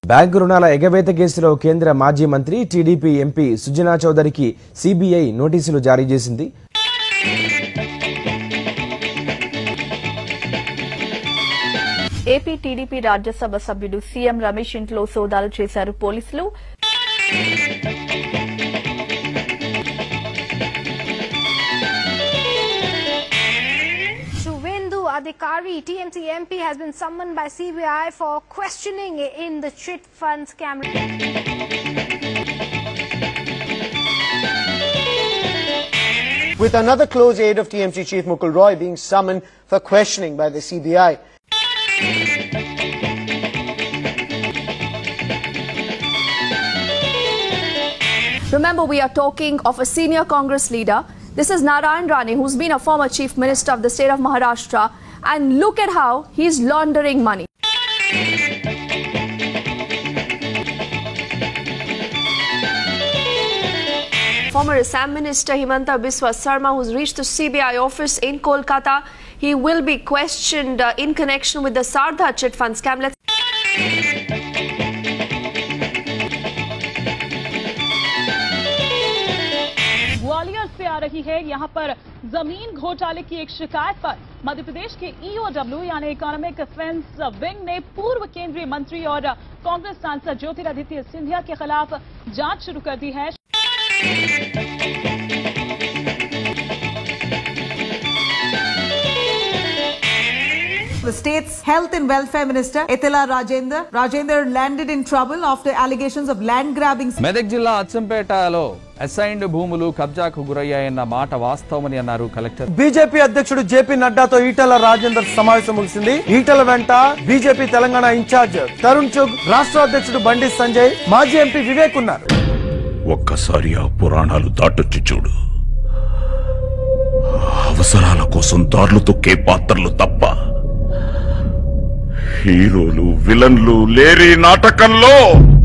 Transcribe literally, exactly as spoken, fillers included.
Bank రుణాల ఎగవేత కేసులో కేంద్ర మాజీ మంత్రి టీడీపీ ఎంపీ సుజనా చౌదరికి సీబీఐ నోటీసులు జారీ చేసింది. ఏపీ టీడీపీ రాజ్యసభ సభ్యుడు సీఎం రమేష్ ఇంట్లో సోదాలు చేశారు పోలీసులు. Adhikari, T M C M P, has been summoned by C B I for questioning in the chit fund scam. With another close aide of T M C Chief Mukul Roy being summoned for questioning by the C B I. Remember, we are talking of a senior Congress leader. This is Narayan Rane, who's been a former chief minister of the state of Maharashtra. And look at how he's laundering money. Former Assam Minister Himanta Biswa Sarma, who's reached the C B I office in Kolkata, he will be questioned uh, in connection with the Sardha chit fund scam. Let's से आ रही है यहां पर जमीन घोटाले की एक शिकायत पर मध्य प्रदेश के ईओडब्ल्यू यानी इकोनॉमिक अफेंस विंग ने पूर्व केंद्रीय मंत्री और कांग्रेस सांसद ज्योतिरादित्य सिंधिया के खिलाफ जांच शुरू कर दी है. The state's health and welfare minister Etela Rajendra Rajendra landed in trouble after allegations of land grabbing. Medak జిల్లా అచ్చంపేటలో అసైన్డ్ భూములు కబ్జాకు గురయ్యాయన్న మాట వాస్తవమని అన్నారు కలెక్టర్. బీజేపీ అధ్యక్షుడు జేపీ నడ్డాతో ఈటెల రాజేందర్ సమావేశం ముగిసింది. ఈటెల వెంట బీజేపీ తెలంగాణ ఇన్ఛార్జ్ తరుణ్ చుగ్, రాష్ట్ర అధ్యక్షుడు బండి సంజయ్, మాజీ ఎంపీ వివేక్ ఉన్నారు. ఒక్కసారి ఆ పురాణాలు దాటొచ్చి చూడు. అవసరాల కోసం దారులు తొక్కే పాత్రలు తప్ప హీరోలు విలన్లు లేరి నాటకంలో